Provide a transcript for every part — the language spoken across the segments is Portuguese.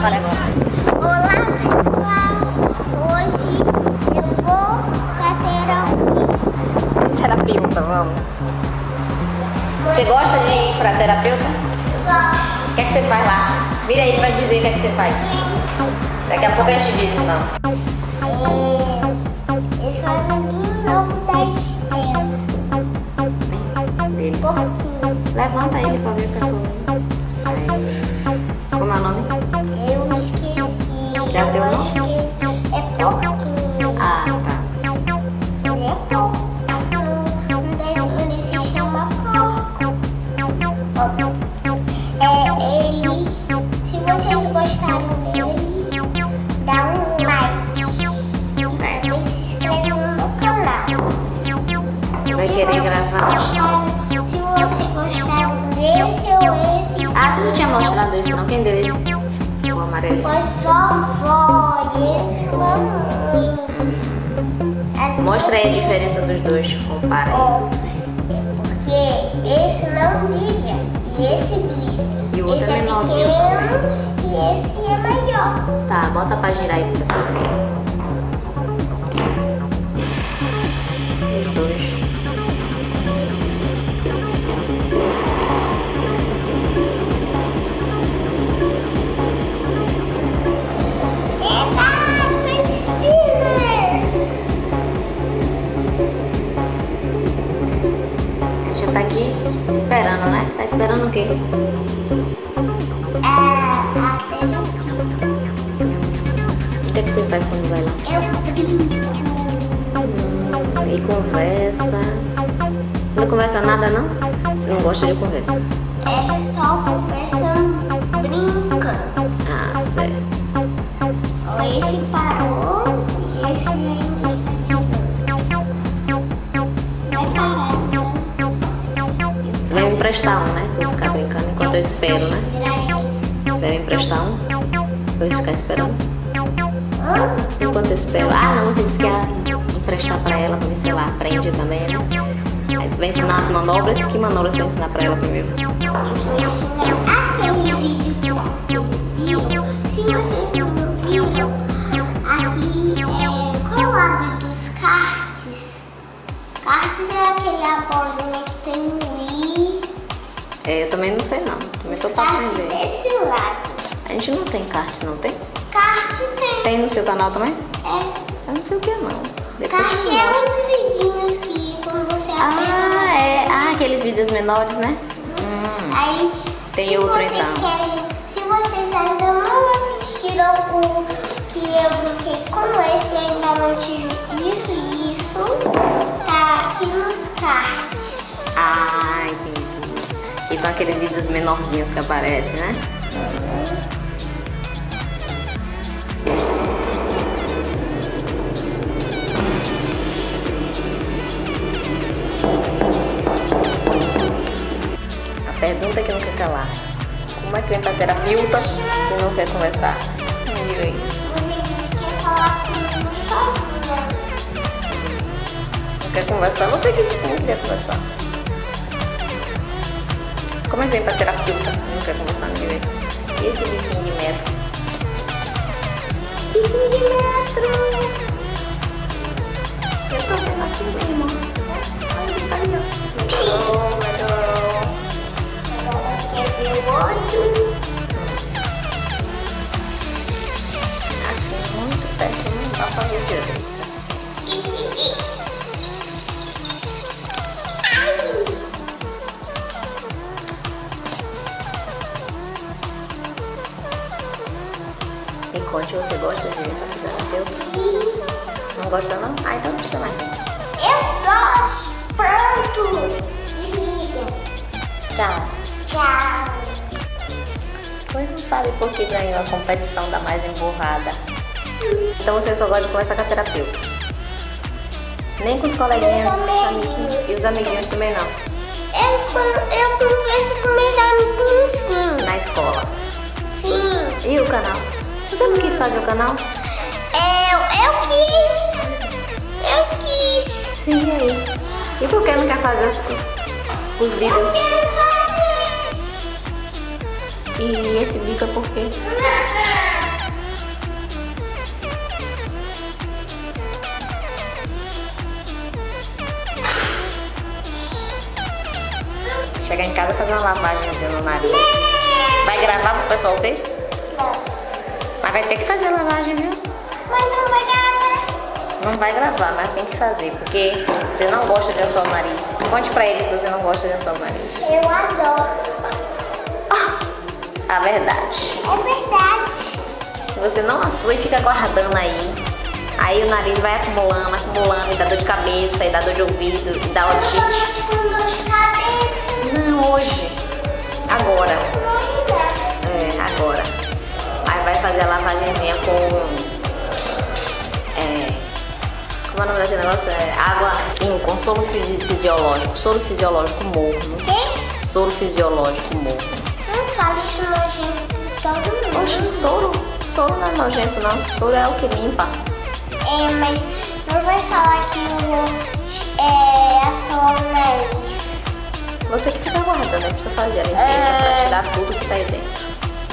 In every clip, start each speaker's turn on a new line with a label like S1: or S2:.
S1: Fale agora.
S2: Olá, pessoal. Hoje eu vou pra
S1: Terapeuta, vamos. Você gosta de ir pra terapeuta?
S2: Gosto.
S1: O que é que você faz lá? Vira aí pra dizer o que é que você faz. Daqui a pouco a gente diz, então.
S2: Esse é o amiguinho novo da Estela.
S1: Dele.
S2: Porquinho.
S1: Levanta ele pra ver a pessoa. Como é o nome?
S2: Eu esqueci.
S1: Já deu
S2: Eu
S1: nome?
S2: acho que é porquinho.
S1: Ah, tá.
S2: Ele é porco. Ele se chama porco. Ele, se vocês gostaram dele, dá um like. E também se inscreve no meu canal.
S1: Vai querer gravar?
S2: Se você gostaram desse ou esse,
S1: Ah, você não tinha mostrado esse não? Quem deu esse? O amarelo.
S2: foi vovó e esse mamãe.
S1: Mostra aí a diferença dos dois. Compara aí.
S2: Porque esse não brilha e esse brilha.
S1: E o outro
S2: esse
S1: é
S2: é
S1: menorzinho.
S2: pequeno e esse é maior.
S1: Tá, bota pra girar aí pro pessoal ver. Os dois.
S2: Eita, Twin Spinner!
S1: A gente tá aqui esperando, né? Tá esperando o quê?
S2: A terapia.
S1: O que é que você faz quando vai lá?
S2: Eu brinco.
S1: E conversa. Não conversa nada, não? Você não gosta de conversa?
S2: É só conversando, brincando.
S1: Ah, certo.
S2: Ó, esse parou e esse ainda está tirando. Vai parar, então.
S1: Você vai me emprestar um, né? Pra eu ficar brincando enquanto eu espero, né? Você vai me emprestar um? Pra eu ficar esperando? Enquanto eu espero. Ah, não, você disse que ia emprestar pra ela, pra ver se ela aprende também, né? Aí você vai ensinar as manobras. Que manobras você vai ensinar pra ela primeiro?
S2: Aquele vídeo que vocês viram, se vocês não viram, aqui é qual é o lado dos karts? Karts é aquele a bolinha que tem no Wii.
S1: É, eu também não sei não. Também tô
S2: Os
S1: pra
S2: karts
S1: aprender.
S2: desse lado.
S1: A gente não tem kart, não tem?
S2: Kart tem.
S1: Tem no seu canal também?
S2: É.
S1: Eu não sei o que é não. Depois
S2: Kart
S1: você me
S2: é
S1: mostra.
S2: uns vidinhos que quando você aperta.
S1: Ah, é. Ah, aqueles vídeos menores, né?
S2: Aí,
S1: Tem
S2: se
S1: outro,
S2: vocês
S1: então.
S2: se vocês ainda não assistiram o que eu brinquei com esse, ainda não tive isso, tá aqui nos cards.
S1: Ah, entendi. E são aqueles vídeos menorzinhos que aparecem, né? A pergunta que não quer calar. Como é que vem pra terapeuta e não quer conversar? Viu aí?
S2: Você disse que quer falar comigo sozinha.
S1: Não quer conversar? Você que disse que não queria conversar. Como é que vem pra terapeuta? Não quer conversar, ninguém vê. E esse biquinho de metro? Biquinho de metro! Eu tô vendo assim mesmo. Olha ele tá ali, ó. Melhorou.
S2: Agora quer ver o outro?
S1: Assim, muito perto, não dá pra ver direito. Me conte, você gosta de ir pra terapeuta? Não gosta não? Ah, então não precisa mais.
S2: Eu gosto. Pronto. Desliga.
S1: Tchau.
S2: Tchau.
S1: Pois não sabe por que ganhou a competição da mais emburrada. Então você só gosta de conversar com a terapeuta. Nem com os coleguinhas,
S2: Meus amiguinhos.
S1: amiguinhos. E os amiguinhos também não.
S2: Eu converso com meus amiguinhos, sim.
S1: Na escola.
S2: Sim.
S1: E o canal? Você não quis fazer o canal?
S2: Eu quis.
S1: Sim, e aí? E por que não quer fazer os vídeos?
S2: Quero fazer.
S1: E esse bico é por quê? chegar em casa e fazer uma lavagemzinha no nariz. Vai gravar pro pessoal ver?
S2: Não.
S1: Mas vai ter que fazer a lavagem, viu?
S2: Mas não vai gravar.
S1: Não vai gravar, mas tem que fazer, porque você não gosta de assoar o nariz. Conte pra eles que você não gosta de assoar o nariz.
S2: Eu adoro.
S1: A verdade.
S2: É verdade.
S1: Se você não assua e fica guardando aí o nariz vai acumulando, e dá dor de cabeça, e dá dor de ouvido, e dá otite.
S2: Eu tô com dor de cabeça.
S1: Não, hoje. Agora. Agora. Aí vai fazer a lavagenzinha com... como é o nome desse negócio? Água, sim, com soro fisiológico. Soro fisiológico morno.
S2: Quê?
S1: Soro fisiológico morno.
S2: Não fala isso nojento. Todo mundo.
S1: Poxa, soro não é nojento não. Soro é o que limpa.
S2: Mas não vai falar que eu vou assoar o nariz.
S1: Você que fica guardando, né? Precisa fazer a limpeza pra tirar tudo que tá aí dentro.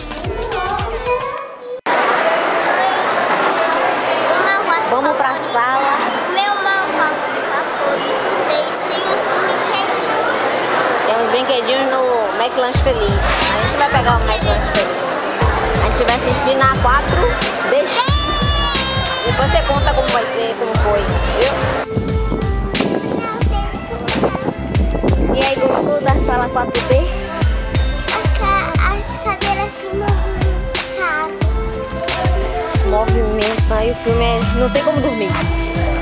S1: Vamos pra sala.
S2: Meu malvado favorito deles tem os brinquedinhos.
S1: Tem uns brinquedinhos no McLanche Feliz. A gente vai pegar o McLanche Feliz. A gente vai assistir na 4D. Depois você conta como vai ser, como foi, viu? E aí, gostou da sala 4D?
S2: As cadeiras se movimentam.
S1: Movimento, aí o filme não tem como dormir.